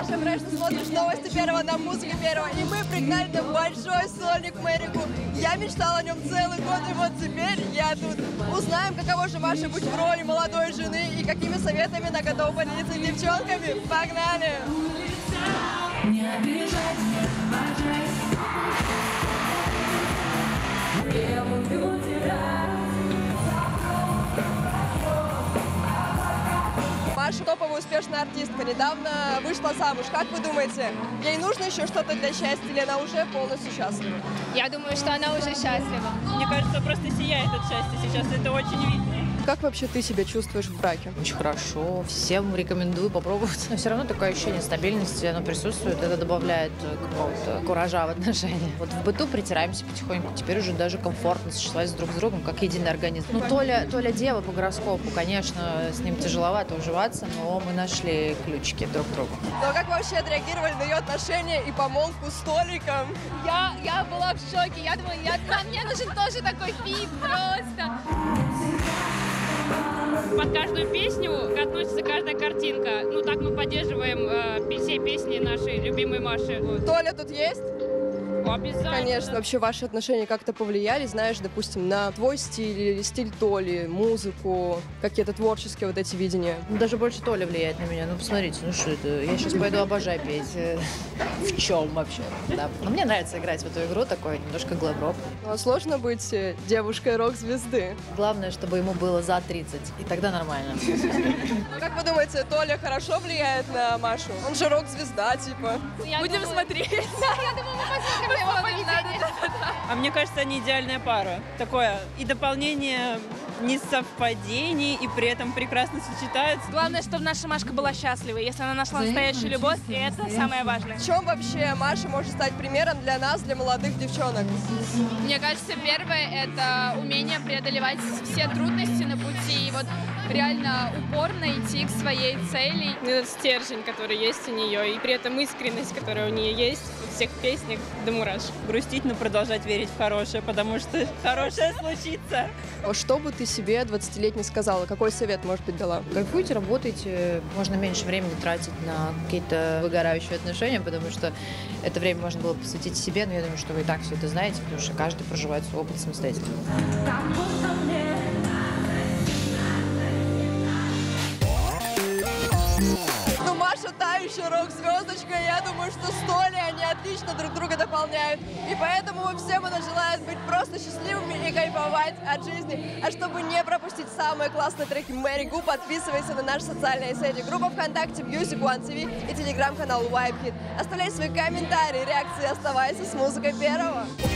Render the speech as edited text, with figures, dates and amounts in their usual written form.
Маша, мы что смотришь новости Первого на Музыке Первого, и мы пригнали там большой сольник Мэри Гу. Я мечтала о нем целый год, и вот теперь я тут. Узнаем, каково же Маше быть в роли молодой жены и какими советами она готова поделиться с девчонками. Погнали! Не обижай, не обижай. Я люблю тебя. Маша топовая успешная артистка, недавно вышла замуж. Как вы думаете, ей нужно еще что-то для счастья, или она уже полностью счастлива? Я думаю, что она уже счастлива. Мне кажется, просто сияет от счастья сейчас, это очень видно. Как вообще ты себя чувствуешь в браке? Очень хорошо, всем рекомендую попробовать. Но все равно такое ощущение стабильности, оно присутствует, это добавляет какого-то куража в отношениях. Вот в быту притираемся потихоньку, теперь уже даже комфортно существовать друг с другом, как единый организм. Ну, Толя дева по гороскопу, конечно, с ним тяжеловато уживаться, но мы нашли ключики друг к другу. Но как вы вообще отреагировали на ее отношения и помолвку с Толиком? Я была в шоке, я думаю, мне нужен тоже такой фит просто. Под каждую песню относится каждая картинка. Ну, так мы поддерживаем все песни нашей любимой Маши. Вот. Толя тут есть? Обязательно. Конечно. Вообще ваши отношения как-то повлияли, знаешь, допустим, на твой стиль или стиль Толи, музыку, какие-то творческие вот эти видения? Ну, даже больше Толя влияет на меня. Ну, посмотрите, ну что это? Я сейчас пойду обожаю петь. В чем вообще? Да. Но мне нравится играть в эту игру, такой немножко глэм-рок. Ну, сложно быть девушкой рок-звезды. Главное, чтобы ему было за 30, и тогда нормально. Ну, как вы думаете, Толя хорошо влияет на Машу? Он же рок-звезда, типа. Будем смотреть. Я думаю, мы посмотрим его поведение. А мне кажется, они идеальная пара. Такое и дополнение несовпадений, и при этом прекрасно сочетаются. Главное, чтобы наша Машка была счастлива. Если она нашла настоящую любовь, и это самое важное. В чем вообще Маша может стать примером для нас, для молодых девчонок? Мне кажется, первое – это умение преодолевать все трудности на пути. И вот реально упорно идти к своей цели. Этот стержень, который есть у нее, и при этом искренность, которая у нее есть во всех песнях до мурашек. Грустить, но продолжать верить в хорошее, потому что хорошее случится. Что бы ты себе 20-летней сказала? Какой совет, может быть, дала? Кайфуйте, работайте, можно меньше времени тратить на какие-то выгорающие отношения, потому что это время можно было посвятить себе, но я думаю, что вы и так все это знаете, потому что каждый проживает свой опыт самостоятельно. Ну, Маша та еще рок-звездочка, я думаю, что с Толей они отлично друг друга дополняют. И поэтому мы всем желаем быть просто счастливыми и кайфовать от жизни. А чтобы не пропустить самые классные треки Мэри Гу, подписывайся на наши социальные сети. Группа ВКонтакте Music One TV и телеграм-канал Vibe Hit. Оставляй свои комментарии, реакции, оставайся с музыкой Первого.